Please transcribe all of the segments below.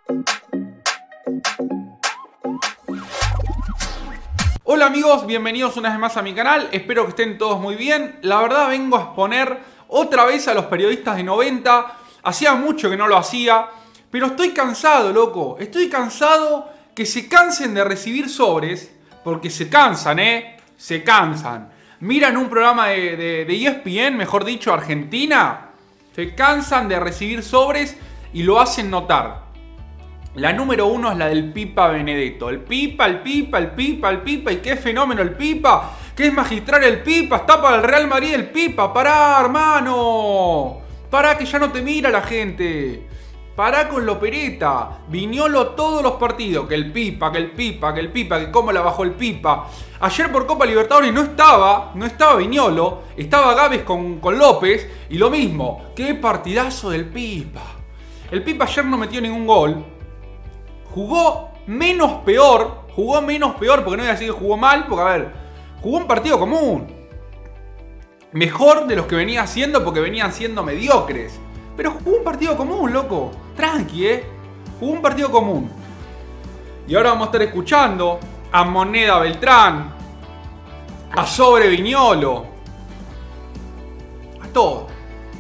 Hola amigos, bienvenidos una vez más a mi canal, espero que estén todos muy bien. La verdad vengo a exponer otra vez a los periodistas de 90, hacía mucho que no lo hacía, pero estoy cansado, loco, estoy cansado que se cansen de recibir sobres, porque se cansan, se cansan. Miran un programa de ESPN, mejor dicho, Argentina, se cansan de recibir sobres y lo hacen notar. La número uno es la del Pipa Benedetto. El Pipa, y qué fenómeno el Pipa. Que es magistral el Pipa, está para el Real Madrid el Pipa. Pará, hermano. Pará que ya no te mira la gente. Pará con la opereta. Viñolo todos los partidos. Que el Pipa, que cómo la bajó el Pipa. Ayer por Copa Libertadores no estaba Viñolo. Estaba Gávez con López. Y lo mismo. Qué partidazo del Pipa. El Pipa ayer no metió ningún gol. Jugó menos peor, porque no voy a decir que jugó mal, porque a ver, jugó un partido común. Mejor de los que venía haciendo, porque venían siendo mediocres. Pero jugó un partido común, loco. Tranqui, jugó un partido común. Y ahora vamos a estar escuchando a Moneda Beltrán, a Sobre Viñolo, a todo.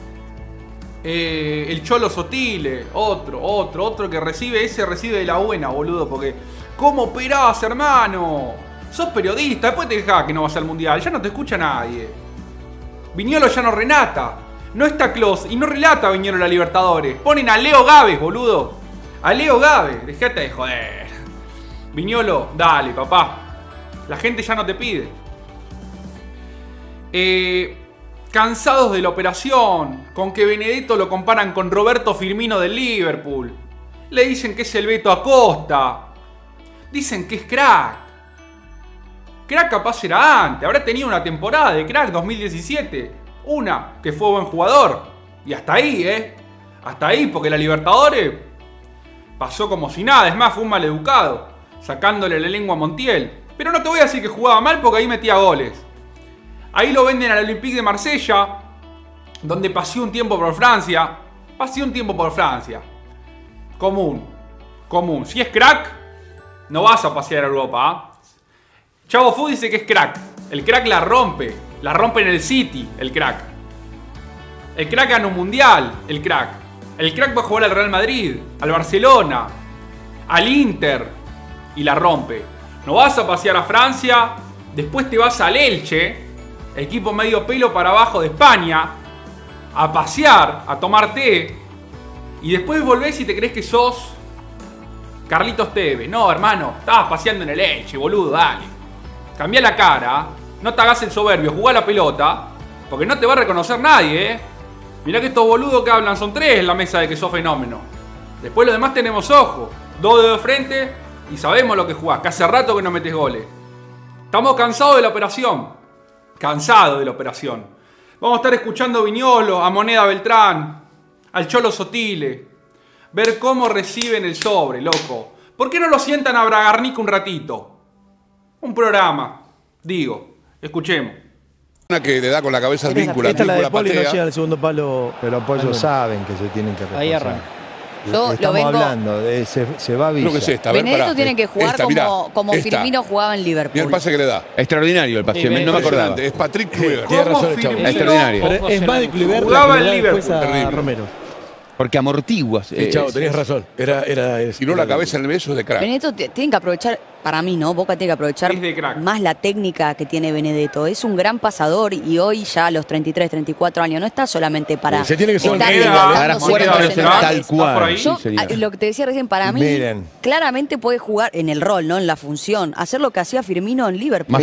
El Cholo Sotile, otro que recibe de la buena, boludo, porque ¿cómo operás, hermano? Sos periodista, después te dejás que no vas al mundial, ya no te escucha nadie. Viñolo ya no relata, no está Klose y no relata Viñolo la Libertadores. Ponen a Leo Gávez, boludo. A Leo Gávez, dejate de joder. Viñolo, dale, papá. La gente ya no te pide. Cansados de la operación, con que Benedetto lo comparan con Roberto Firmino del Liverpool. Le dicen que es el Beto Acosta. Dicen que es crack. Crack capaz era antes, habrá tenido una temporada de crack 2017. Una, que fue buen jugador. Y hasta ahí, hasta ahí, porque la Libertadores pasó como si nada. Es más, fue un maleducado, sacándole la lengua a Montiel. Pero no te voy a decir que jugaba mal, porque ahí metía goles. Ahí lo venden al Olympique de Marsella, donde paseó un tiempo por Francia. Común. Si es crack, no vas a pasear a Europa. Chavo Fu dice que es crack. El crack la rompe en el City, el crack. El crack gana un mundial, el crack. El crack va a jugar al Real Madrid, al Barcelona, al Inter y la rompe. No vas a pasear a Francia, después te vas al Elche, equipo medio pelo para abajo de España, a pasear, a tomar té, y después volvés y te crees que sos Carlitos Tevez. No, hermano, estabas paseando en el Elche, boludo, dale. Cambiá la cara, no te hagas el soberbio, jugá la pelota, porque no te va a reconocer nadie, Mirá que estos boludos que hablan son 3 en la mesa de que sos fenómeno. Después los demás tenemos ojo, 2 dedos de frente y sabemos lo que jugás, que hace rato que no metes goles. Estamos cansados de la operación. Vamos a estar escuchando a Viñolo, a Moneda Beltrán, al Cholo Sotile. Ver cómo reciben el sobre, loco. ¿Por qué no lo sientan a Bragarnik un ratito? Un programa, digo. Escuchemos. Una que le da con la cabeza al vínculo. Esta es la de Poli, no llega al segundo palo. Pero pues ellos saben que se tienen que reforzar. Ahí arranca. Estamos hablando, se va a Villa. Creo que es esta. Benedetto tiene que jugar como Firmino jugaba en Liverpool. Mira el pase que le da. Extraordinario el pase, no me acordaba. Es Patrick Kluivert. Tiene razón el chavo. Extraordinario. Pero es más de Kluivert jugaba en Liverpool a Terrible. Romero. Porque amortiguas. Chavo, tenías razón. Tiró la cabeza en el medio de crack. Benedetto tiene que aprovechar, para mí, ¿no? Boca tiene que aprovechar Es de crack. más la técnica que tiene Benedetto. Es un gran pasador y hoy ya a los 33, 34 años no está solamente para Se tiene que ser estar Moneda, levantando para jugar centros para centrales. tal ¿Estás por cual. ahí? Yo, Sí, sería. lo que te decía recién, para mí, Miren. claramente puede jugar en el rol, ¿no? En la función. Hacer lo que hacía Firmino en Liverpool.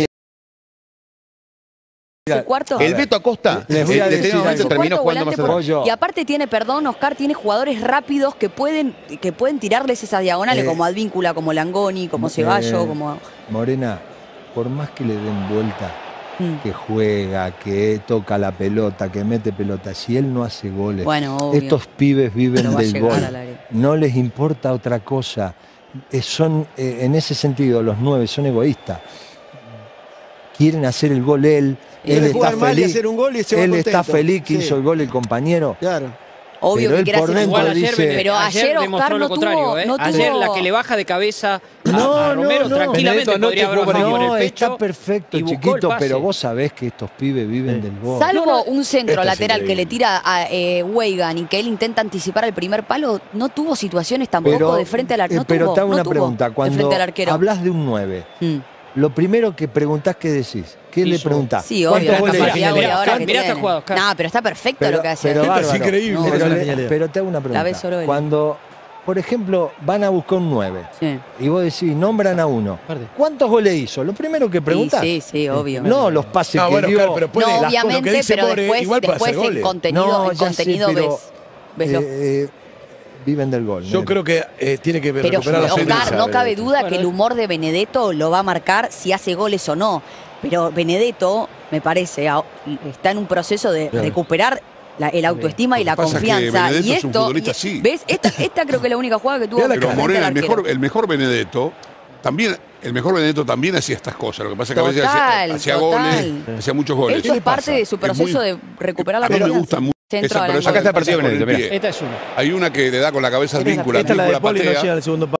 Su cuarto. El Beto Acosta, Les voy a en decir este momento Su terminó cuarto jugando más volante atrás. y aparte tiene, Oscar, tiene jugadores rápidos que pueden tirarles esas diagonales, como Advíncula, como Langoni, como Ceballos, como... Morena, por más que le den vuelta, que juega, que toca la pelota, que mete pelota, si él no hace goles, Bueno, obvio. estos pibes viven No va a del llegar gol. al área. No les importa otra cosa. En ese sentido, los 9 son egoístas. Quieren hacer el gol él Quiere está jugar mal y feliz. hacer un gol y se va Él contento. está feliz que Sí. hizo el gol el compañero. Claro. Obvio Pero que él quiere por hacer dentro igual. dice- Pero ayer Oscar demostró no lo contrario, tuvo- no Ayer tuvo- la que le baja de cabeza a No, Romero no, no. tranquilamente Benedetto podría haber anoche bajado jugó con No, el pecho. está perfecto, y buscó el chiquito, pase. pero vos sabés que estos pibes viven del gol. Salvo un centro Esto es lateral que increíble. le tira a Weigan y que él intenta anticipar el primer palo, no tuvo situaciones tampoco de frente al arquero. pero te hago una tuvo pregunta. de Cuando frente al arquero. hablas de un 9, lo primero que preguntás, ¿qué decís? ¿Qué le preguntás? Sí, obvio, la ¿Cuántos goles capacidad tiene? goleadora que Mirá esta tiene. jugada, Oscar. No, pero está perfecto lo que hace. Pero Esto es bárbaro. increíble. No, Esa es la Pero, genialidad. pero te hago una La ves pregunta. solo él. Cuando, por ejemplo, van a buscar un 9 Sí. y vos decís, nombran a uno, ¿cuántos goles hizo? Lo primero que preguntás. Sí, sí, obvio. No los pases No, que bueno, dio. claro, pero puede- No, las cosas que obviamente, dice pero More, después, igual puede hacer después el goles. contenido, No, el ya sé, contenido pero, ves lo- viven del gol. Yo nene. creo que tiene que Pero recuperar la Oscar, sonrisa, no cabe Benedetto. duda que el humor de Benedetto lo va a marcar si hace goles o no. Pero Benedetto, me parece, está en un proceso de recuperar el autoestima y la Lo que pasa es que confianza. Benedetto Y es un esto, futbolista así. ¿ves? Esta creo que es la única jugada que tuvo. Mirá la Pero frente Morena, al arquero. el mejor Benedetto también. El mejor Benedetto también hacía estas cosas. Lo que pasa es que a veces Total, hacía total. goles, hacía muchos goles. Esto es parte de su proceso de recuperar la A mí me confianza. gusta mucho. Centro Esa, al pero esa ángulo. Acá está el partido con el Benedetto, mirá. pie. Esta es una. Hay una que le da con la cabeza al Esta es la- víncula, Esta es la de víncula Poli, no patea. llega al segundo palo.